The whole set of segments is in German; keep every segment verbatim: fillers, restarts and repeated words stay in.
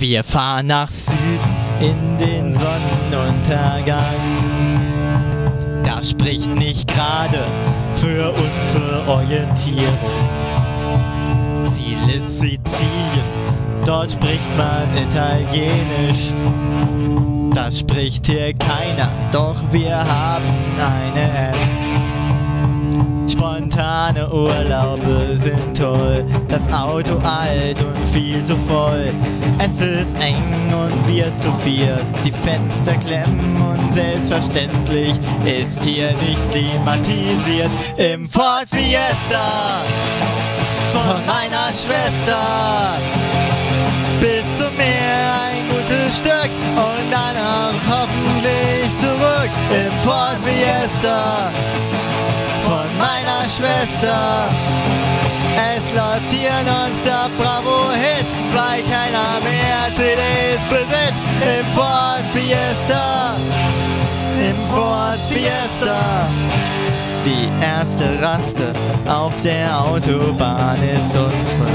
Wir fahren nach Süden in den Sonnenuntergang. Das spricht nicht gerade für unsere Orientierung. Ziel ist Sizilien, dort spricht man Italienisch. Das spricht hier keiner, doch wir haben eine App. Spontane Urlaube sind toll, das Auto alt und viel zu voll. Es ist eng und wir zu viert, die Fenster klemmen und selbstverständlich ist hier nichts klimatisiert. Im Ford Fiesta von meiner Schwester bis zum Meer ein gutes Stück und dann auch hoffentlich zurück. Im Ford Fiesta von meiner Schwester. Es läuft hier nonstop Bravo Hits, weil keiner mehr C Ds besitzt. Im Ford Fiesta, im Ford Fiesta. Die erste Raste auf der Autobahn ist unsere.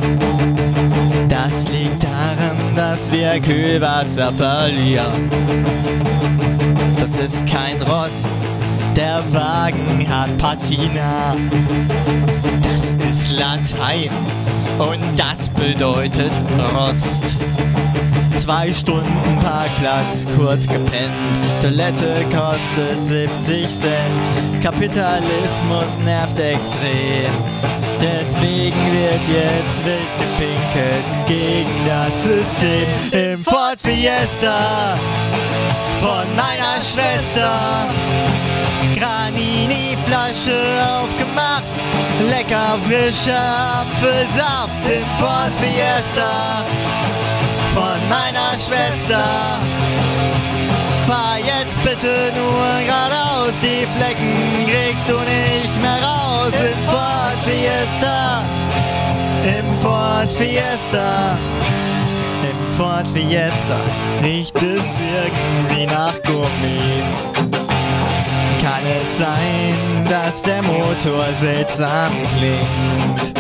Das liegt daran, dass wir Kühlwasser verlieren. Das ist kein Rost, der Wagen hat Patina. Das ist Latein und das bedeutet Rost. Zwei Stunden Parkplatz, kurz gepennt. Toilette kostet siebzig Cent. Kapitalismus nervt extrem. Deswegen wird jetzt wild gepinkelt gegen das System. Im Ford Fiesta von meiner Schwester. Granini-Flasche aufgemacht, lecker frischer Apfelsaft. Im Ford Fiesta von meiner Schwester. Fahr jetzt bitte nur geradeaus, die Flecken kriegst du nicht mehr raus. Im Ford Fiesta, im Ford Fiesta, im Ford Fiesta riecht es irgendwie nach Gummi. Kann es sein, dass der Motor seltsam klingt?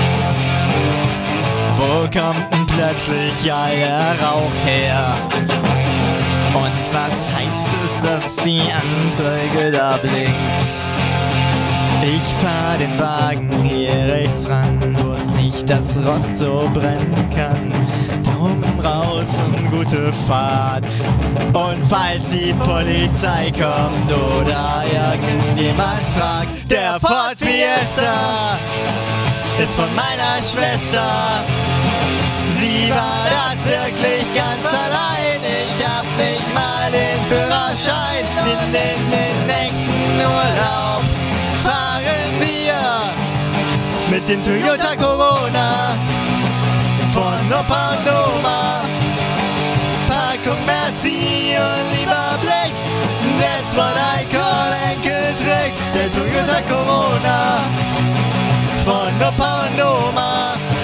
Wo kommt denn plötzlich all der Rauch her? Und was heißt es, dass die Anzeige da blinkt? Ich fahr den Wagen hier rechts ran, wo es nicht das Rost so brennen kann. Daumen raus und gute Fahrt. Und falls die Polizei kommt oder irgendjemand fragt, der Ford Fiesta ist von meiner Schwester. Sie war das wirklich ganz allein. Ich hab nicht mal den Führerschein. In den, den nächsten Urlaub fahren wir mit dem Toyota Corona von Opa und Oma. Packung Merci und lieber Blick, that's what I call Enkeltrick. Der Toyota Corona von Opa und Oma.